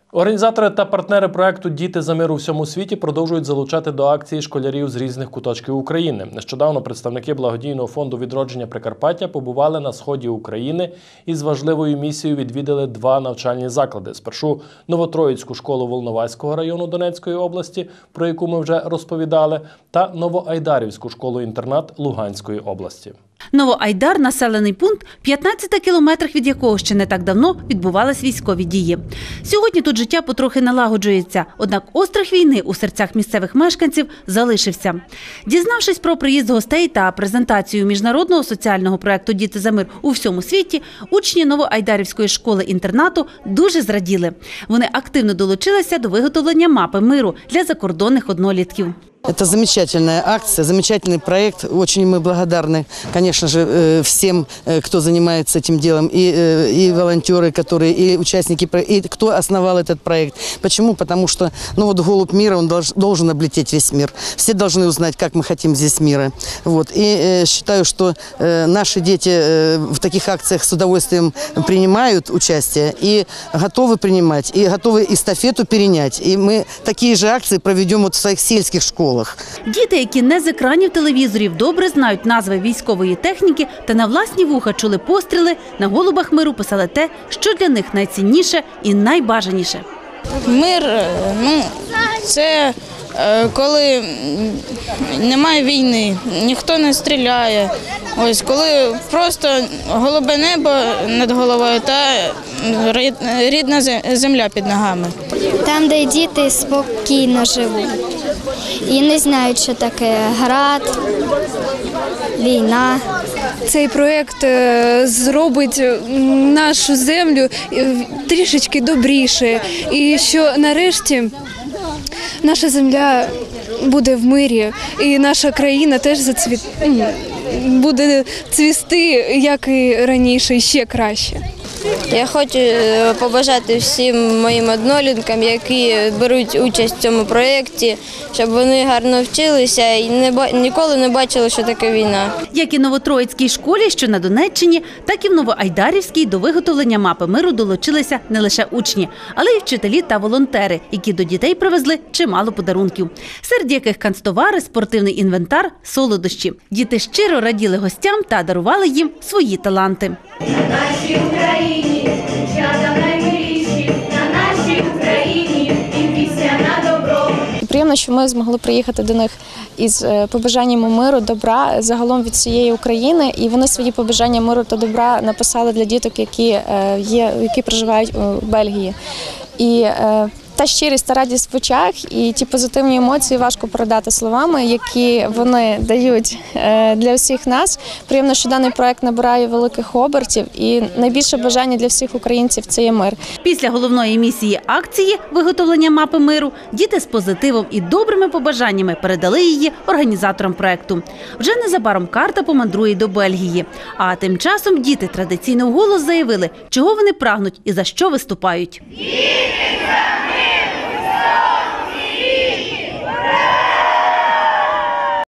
Організатори та партнери проєкту «Діти за мир у всьому світі» продовжують залучати до акції школярів з різних куточків України. Нещодавно представники благодійного фонду відродження Прикарпаття побували на сході України і з важливою місією відвідали 2 навчальні заклади. Спершу Новотроїцьку школу Волноваського району Донецької області, про яку ми вже розповідали, та Новоайдарівську школу-інтернат Луганської області. Новоайдар – населений пункт, 15 кілометрах від якого ще не так давно відбувались військові дії. Сьогодні тут життя потрохи налагоджується, однак острах війни у серцях місцевих мешканців залишився. Дізнавшись про приїзд гостей та презентацію міжнародного соціального проєкту «Діти за мир у всьому світі», учні Новоайдарівської школи-інтернату дуже зраділи. Вони активно долучилися до виготовлення мапи миру для закордонних однолітків. Это замечательная акция, замечательный проект. Очень мы благодарны, конечно же, всем, кто занимается этим делом, и волонтеры, которые, и участники, и кто основал этот проект. Почему? Потому что, голубь мира, он должен облететь весь мир. Все должны узнать, как мы хотим здесь мира. Вот. И считаю, что наши дети в таких акциях с удовольствием принимают участие и готовы принимать, и готовы эстафету перенять. И мы такие же акции проведем в своих сельских школах. Діти, які не з екранів телевізорів, добре знають назви військової техніки та на власні вуха чули постріли, на голубах миру писали те, що для них найцінніше і найбажаніше. Мир – це коли немає війни, ніхто не стріляє. Ось коли просто голубе небо над головою та рідна земля під ногами. Там, де діти спокійно живуть і не знають, що таке град, війна. Цей проєкт зробить нашу землю трішечки добріше і що нарешті наша земля буде в мирі і наша країна теж буде цвісти, як і раніше, і ще краще. Я хочу побажати всім моїм одноліткам, які беруть участь в цьому проєкті, щоб вони гарно вчилися і ніколи не бачили, що таке війна. Як і Новотроїцькій школі, що на Донеччині, так і в Новоайдарівській до виготовлення мапи миру долучилися не лише учні, але й вчителі та волонтери, які до дітей привезли чимало подарунків. Серед яких канцтовари, спортивний інвентар, солодощі. Діти щиро раділи гостям та дарували їм свої таланти. На нашій Україні, свята наймиліші, на нашій Україні і пісня на добро. Приємно, що ми змогли приїхати до них із побажаннями миру, добра, загалом від всієї України. І вони свої побажання миру та добра написали для діток, які проживають у Бельгії. І та щирість та радість в очах і ті позитивні емоції важко передати словами, які вони дають для всіх нас. Приємно, що даний проект набирає великих обертів і найбільше бажання для всіх українців – це є мир. Після головної місії акції виготовлення мапи миру діти з позитивом і добрими побажаннями передали її організаторам проекту. Вже незабаром карта помандрує до Бельгії. А тим часом діти традиційно вголос заявили, чого вони прагнуть і за що виступають. Діти за мир!